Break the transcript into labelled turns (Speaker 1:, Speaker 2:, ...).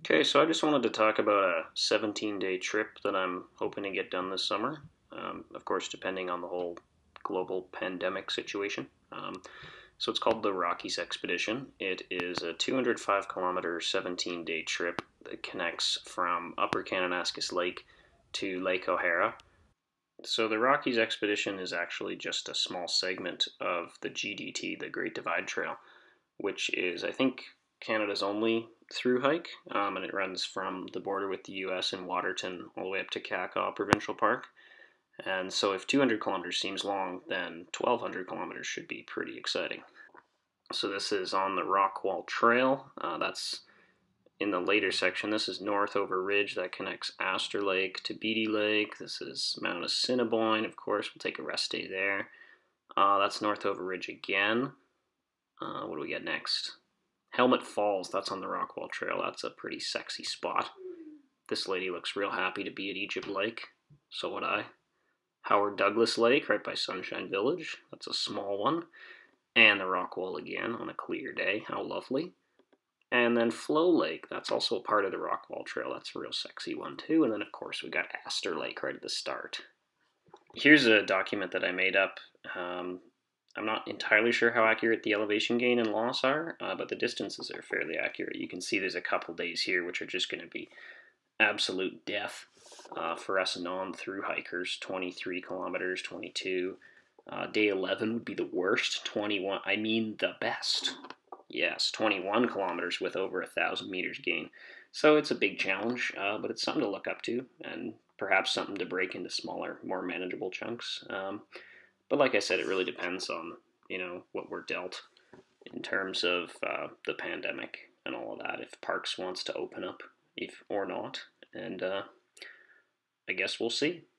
Speaker 1: Okay, so I just wanted to talk about a 17-day trip that I'm hoping to get done this summer. Of course, depending on the whole global pandemic situation. So it's called the Rockies Expedition. It is a 205-kilometer, 17-day trip that connects from Upper Kananaskis Lake to Lake O'Hara. So the Rockies Expedition is actually just a small segment of the GDT, the Great Divide Trail, which is, I think, Canada's only through hike, and it runs from the border with the US in Waterton all the way up to Kakaw Provincial Park. And so, if 200 kilometers seems long, then 1,200 kilometers should be pretty exciting. So, this is on the Rockwall Trail. That's in the later section. This is north over ridge that connects Astor Lake to Beatty Lake. This is Mount Assiniboine, of course. We'll take a rest day there. That's north over ridge again. What do we get next? Helmet Falls, that's on the Rockwall Trail. That's a pretty sexy spot. This lady looks real happy to be at Egypt Lake. So would I. Howard Douglas Lake, right by Sunshine Village. That's a small one. And the Rockwall again on a clear day. How lovely. And then Flow Lake, that's also a part of the Rockwall Trail. That's a real sexy one too. And then, of course, we got Astor Lake right at the start. Here's a document that I made up. I'm not entirely sure how accurate the elevation gain and loss are, but the distances are fairly accurate. You can see there's a couple days here which are just going to be absolute death for us non-through hikers. 23 kilometers, 22. Day 11 would be the worst. 21, I mean the best. Yes, 21 kilometers with over 1,000 meters gain. So it's a big challenge, but it's something to look up to, and perhaps something to break into smaller, more manageable chunks. But like I said, it really depends on, what we're dealt in terms of the pandemic and all of that, if Parks wants to open up if or not. And I guess we'll see.